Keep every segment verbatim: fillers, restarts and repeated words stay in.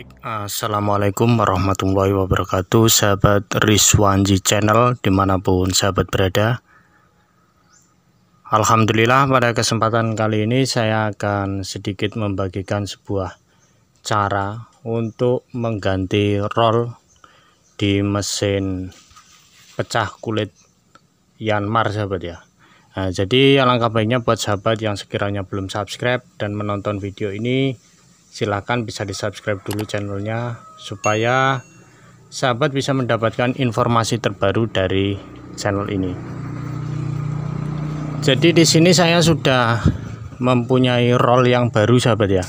Baik, assalamualaikum warahmatullahi wabarakatuh, sahabat Rizwanji Channel dimanapun sahabat berada. Alhamdulillah, pada kesempatan kali ini saya akan sedikit membagikan sebuah cara untuk mengganti roll di mesin pecah kulit Yanmar, sahabat ya. Nah, jadi alangkah baiknya buat sahabat yang sekiranya belum subscribe dan menonton video ini, silahkan bisa di subscribe dulu channelnya supaya sahabat bisa mendapatkan informasi terbaru dari channel ini. Jadi di sini saya sudah mempunyai roll yang baru, sahabat ya.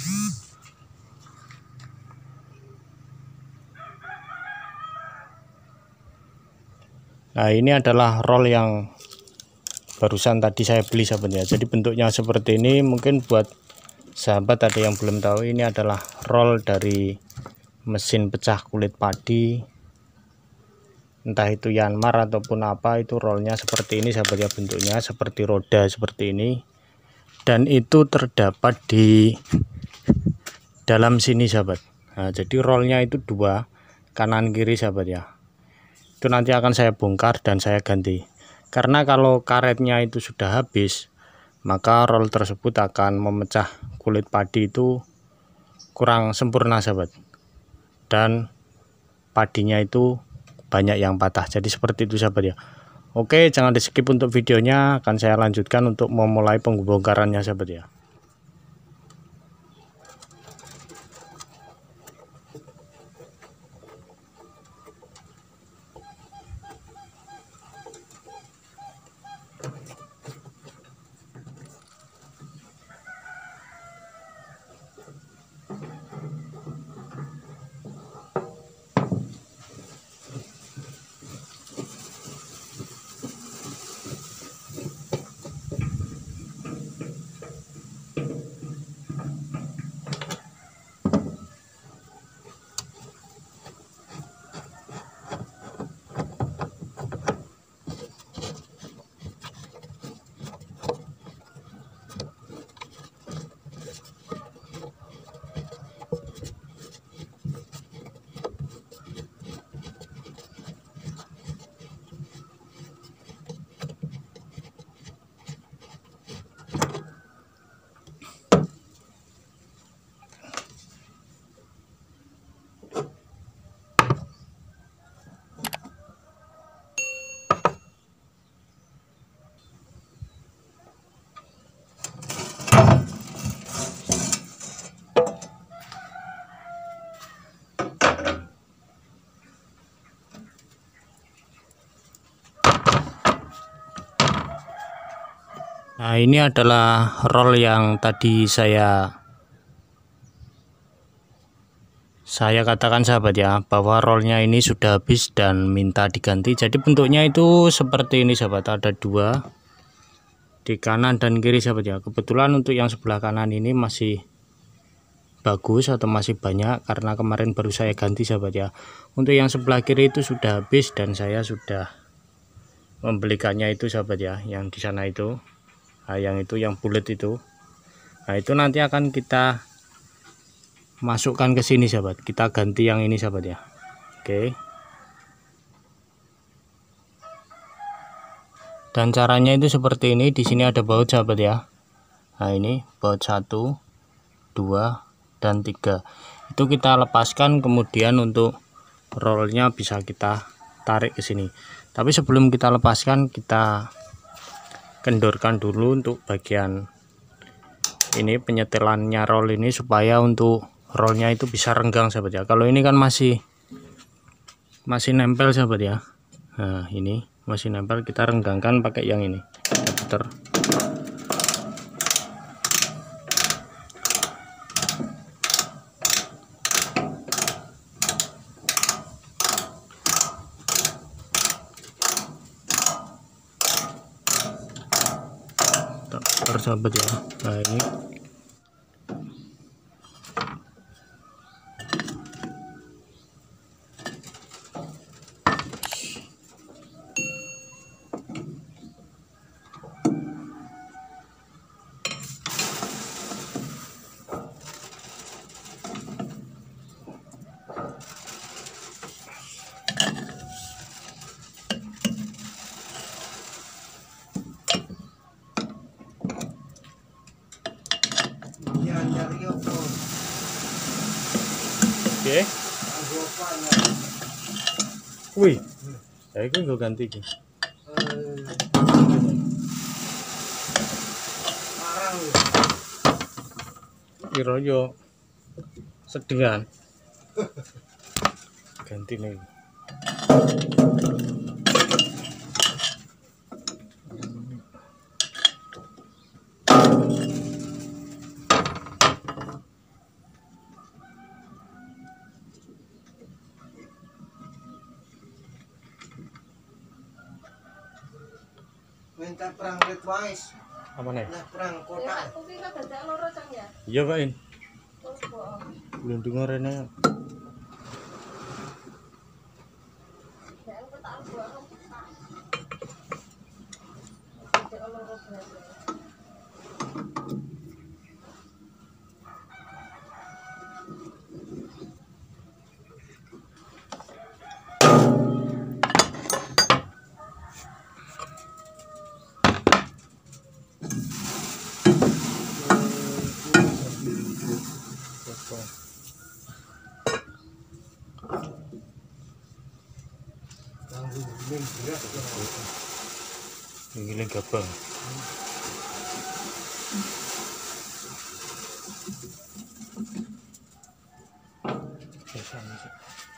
Nah, ini adalah roll yang barusan tadi saya beli, sahabat ya. Jadi bentuknya seperti ini. Mungkin buat sahabat ada yang belum tahu, ini adalah roll dari mesin pecah kulit padi, entah itu Yanmar ataupun apa, itu rollnya seperti ini, sahabat ya. Bentuknya seperti roda seperti ini, dan itu terdapat di dalam sini, sahabat. Nah, jadi rollnya itu dua, kanan kiri, sahabat ya. Itu nanti akan saya bongkar dan saya ganti, karena kalau karetnya itu sudah habis, maka roll tersebut akan memecah kulit padi itu kurang sempurna, sahabat, dan padinya itu banyak yang patah. Jadi seperti itu, sahabat ya. Oke, jangan di skip untuk videonya, akan saya lanjutkan untuk memulai pembongkarannya, sahabat ya. Nah, ini adalah roll yang tadi saya saya katakan, sahabat ya, bahwa rollnya ini sudah habis dan minta diganti. Jadi bentuknya itu seperti ini, sahabat. Ada dua di kanan dan kiri, sahabat ya. Kebetulan untuk yang sebelah kanan ini masih bagus atau masih banyak karena kemarin baru saya ganti, sahabat ya. Untuk yang sebelah kiri itu sudah habis dan saya sudah membelikannya itu, sahabat ya, yang di sana itu. Nah, yang itu yang bulat itu, nah itu nanti akan kita masukkan ke sini, sahabat. Kita ganti yang ini, sahabat ya. Oke, dan caranya itu seperti ini. Di sini ada baut, sahabat ya. Nah, ini baut satu, dua, dan tiga. Itu kita lepaskan, kemudian untuk rollnya bisa kita tarik ke sini. Tapi sebelum kita lepaskan, kita kendorkan dulu untuk bagian ini penyetelannya roll ini, supaya untuk rollnya itu bisa renggang, sahabat ya. Kalau ini kan masih masih nempel, sahabat ya. Nah, ini masih nempel, kita renggangkan pakai yang ini, kita putar. Sahabat ya. Nah, ini Oke. Wih. Ya iku nggo ganti iki. Kira yo sedengan. Ganti nih. Minta perang Redwise. Apa nih? Nah, perang kota. Ya, aku kira dadak loro cang ya. Iya, Pak In. Terus bohong. Belum dengar rene. Ya, aku tak bohong. Dadak loro berarti. Ini lagi gabang. Bisa nih sih.